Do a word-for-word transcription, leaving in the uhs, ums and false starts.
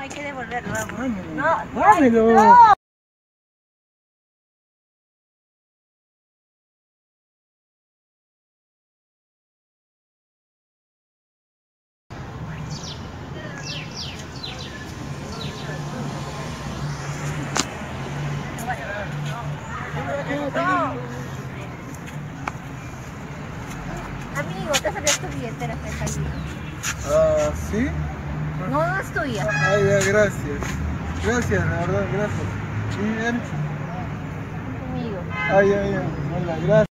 hay que devolverlo, vamos. Dámelo. No, Dámelo. no. Amigo, te salió tu billetera que está allí. Ah, ¿sí? No, no es tuya. Ay, ya, gracias. Gracias, la verdad, gracias. ¿Y él? Amigo. Ay, ay, ay. Hola, gracias.